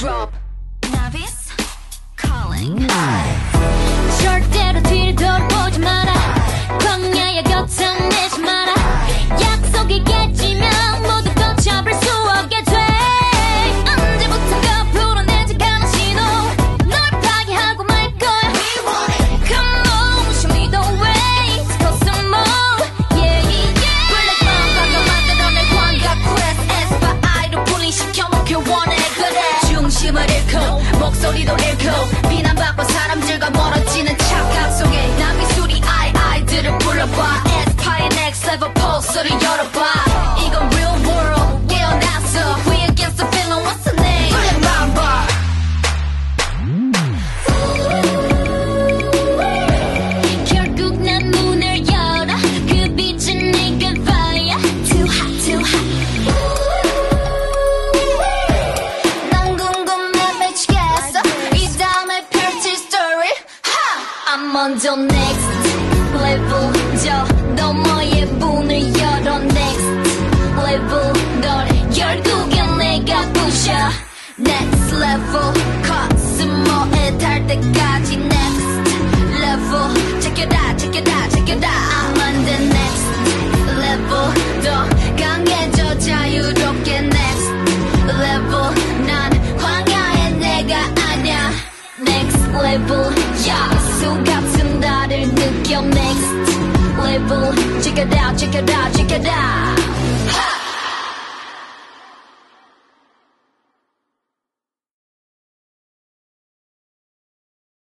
drop. Novice calling. 절대로 뒤를 돌아보지 마라. 광야의 곁을 내지 마라. 약속이 깨지면 모두 걷혀볼 수 없게 돼. 언제부턴가 불어내지 않은 신호. 널 파괴하고 말 거야. Come on, show me the way. Go some more. Yeah, yeah. 블랙만 방금 만들어낸 광각 quest. aespa 아이로 분리시켜놓길 원해. 그래 중심을 잃고 목소리도 잃고 비난받고 사람들과 멀어지는 착각 속에 난 미술이 아이들을 불러봐. aespa의 next level 포스를 열어봐. 이건 real world 깨어났어. We against the feeling. What's the name? 블랙만 봐. 결국 난 문을 열어. 그 빛은 네가 봐야. Too hot, too hot. 난 궁금해 미치겠어. 이 다음에 펼칠 story. I'm 먼저 next level. 저 너머의 문을 열어. next level. 널 결국엔 내가 부셔. next level. 코스모에 달 때까지 next level. check it out, check it out, check it out. I'm on the next level. 더 강해져 자유롭게 next level. 난 광야의 내가 아냐. next level. 야수 같은 나를 느껴 next level. check it out, check it out, check it out.